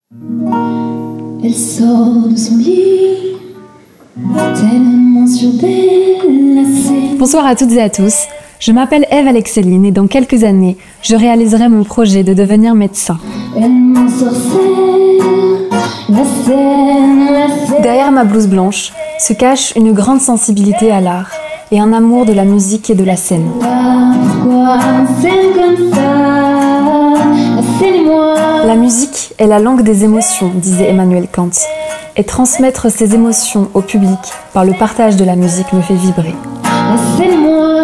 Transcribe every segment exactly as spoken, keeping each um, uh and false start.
Elle sort de son lit, tellement surdélacée. Bonsoir à toutes et à tous, je m'appelle Eve Alexeline et dans quelques années, je réaliserai mon projet de devenir médecin. Elle m'ensorcelle, la scène, la scène. Derrière ma blouse blanche se cache une grande sensibilité à l'art et un amour de la musique et de la scène. Pourquoi on s'aime comme ça, la scène et moi. La musique est la langue des émotions, disait Emmanuel Kant. Et transmettre ces émotions au public par le partage de la musique me fait vibrer. La scène et moi.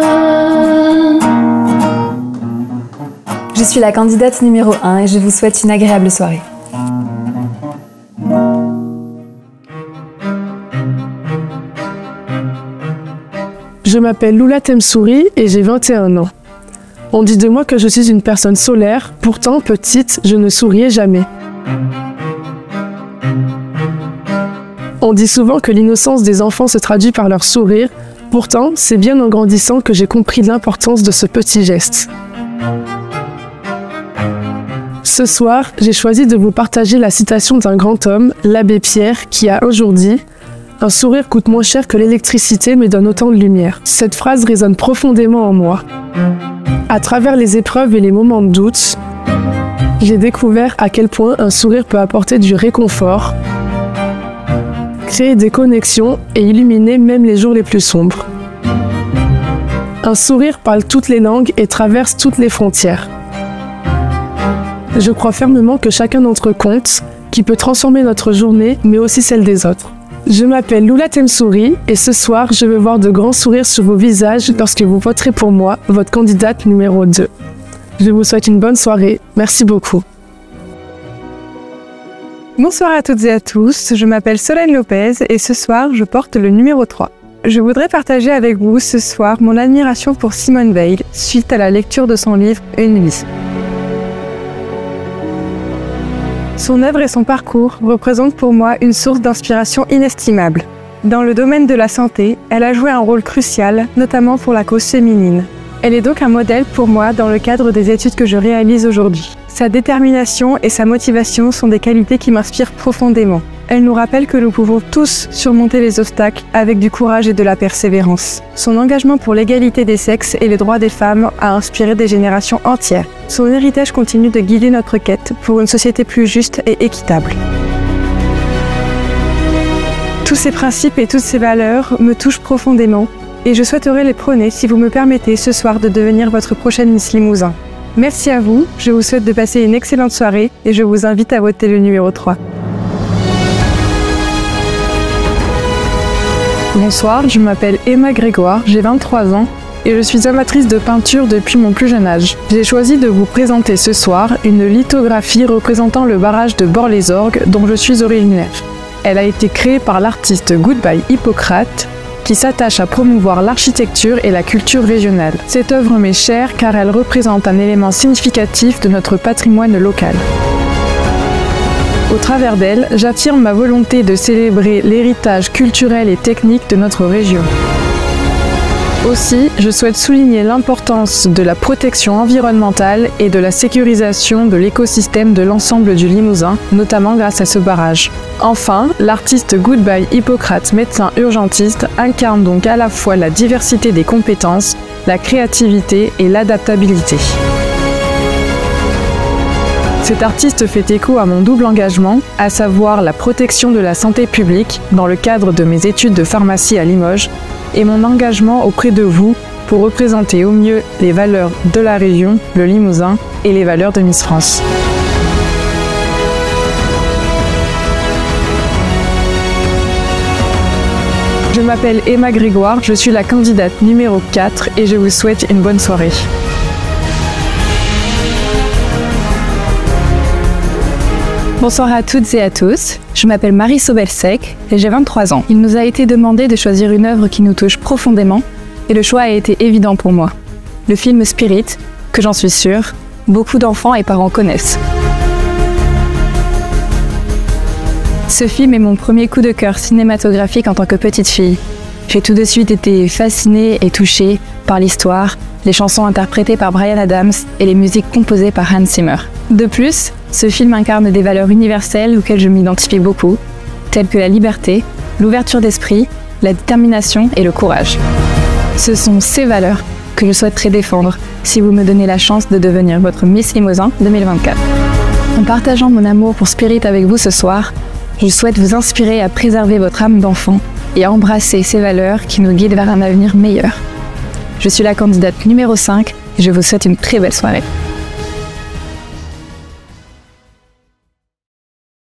Je suis la candidate numéro un et je vous souhaite une agréable soirée. Je m'appelle Loula Temsouri et j'ai vingt et un ans. On dit de moi que je suis une personne solaire, pourtant petite, je ne souriais jamais. On dit souvent que l'innocence des enfants se traduit par leur sourire, pourtant c'est bien en grandissant que j'ai compris l'importance de ce petit geste. Ce soir, j'ai choisi de vous partager la citation d'un grand homme, l'abbé Pierre, qui a un jour dit « Un sourire coûte moins cher que l'électricité mais donne autant de lumière ». Cette phrase résonne profondément en moi. À travers les épreuves et les moments de doute, j'ai découvert à quel point un sourire peut apporter du réconfort, créer des connexions et illuminer même les jours les plus sombres. Un sourire parle toutes les langues et traverse toutes les frontières. Je crois fermement que chacun d'entre eux compte, qui peut transformer notre journée, mais aussi celle des autres. Je m'appelle Loula Temsouri et ce soir, je veux voir de grands sourires sur vos visages lorsque vous voterez pour moi, votre candidate numéro deux. Je vous souhaite une bonne soirée. Merci beaucoup. Bonsoir à toutes et à tous, je m'appelle Solène Lopez et ce soir, je porte le numéro trois. Je voudrais partager avec vous ce soir mon admiration pour Simone Veil suite à la lecture de son livre « Une vie ». Son œuvre et son parcours représentent pour moi une source d'inspiration inestimable. Dans le domaine de la santé, elle a joué un rôle crucial, notamment pour la cause féminine. Elle est donc un modèle pour moi dans le cadre des études que je réalise aujourd'hui. Sa détermination et sa motivation sont des qualités qui m'inspirent profondément. Elle nous rappelle que nous pouvons tous surmonter les obstacles avec du courage et de la persévérance. Son engagement pour l'égalité des sexes et les droits des femmes a inspiré des générations entières. Son héritage continue de guider notre quête pour une société plus juste et équitable. Tous ces principes et toutes ces valeurs me touchent profondément et je souhaiterais les prôner si vous me permettez ce soir de devenir votre prochaine Miss Limousin. Merci à vous, je vous souhaite de passer une excellente soirée et je vous invite à voter le numéro trois. Bonsoir, je m'appelle Emma Grégoire, j'ai vingt-trois ans et je suis amatrice de peinture depuis mon plus jeune âge. J'ai choisi de vous présenter ce soir une lithographie représentant le barrage de Bort-les-Orgues dont je suis originaire. Elle a été créée par l'artiste Goodbye Hippocrate qui s'attache à promouvoir l'architecture et la culture régionale. Cette œuvre m'est chère car elle représente un élément significatif de notre patrimoine local. Au travers d'elle, j'affirme ma volonté de célébrer l'héritage culturel et technique de notre région. Aussi, je souhaite souligner l'importance de la protection environnementale et de la sécurisation de l'écosystème de l'ensemble du Limousin, notamment grâce à ce barrage. Enfin, l'artiste Goodbye Hippocrate, médecin urgentiste, incarne donc à la fois la diversité des compétences, la créativité et l'adaptabilité. Cet artiste fait écho à mon double engagement, à savoir la protection de la santé publique dans le cadre de mes études de pharmacie à Limoges et mon engagement auprès de vous pour représenter au mieux les valeurs de la région, le Limousin, et les valeurs de Miss France. Je m'appelle Emma Grégoire, je suis la candidate numéro quatre et je vous souhaite une bonne soirée. Bonsoir à toutes et à tous, je m'appelle Marie Sobelsek et j'ai vingt-trois ans. Il nous a été demandé de choisir une œuvre qui nous touche profondément et le choix a été évident pour moi. Le film Spirit, que j'en suis sûre, beaucoup d'enfants et parents connaissent. Ce film est mon premier coup de cœur cinématographique en tant que petite fille. J'ai tout de suite été fascinée et touchée par l'histoire, les chansons interprétées par Bryan Adams et les musiques composées par Hans Zimmer. De plus, ce film incarne des valeurs universelles auxquelles je m'identifie beaucoup, telles que la liberté, l'ouverture d'esprit, la détermination et le courage. Ce sont ces valeurs que je souhaiterais défendre si vous me donnez la chance de devenir votre Miss Limousin deux mille vingt-quatre. En partageant mon amour pour Spirit avec vous ce soir, je souhaite vous inspirer à préserver votre âme d'enfant et à embrasser ces valeurs qui nous guident vers un avenir meilleur. Je suis la candidate numéro cinq et je vous souhaite une très belle soirée.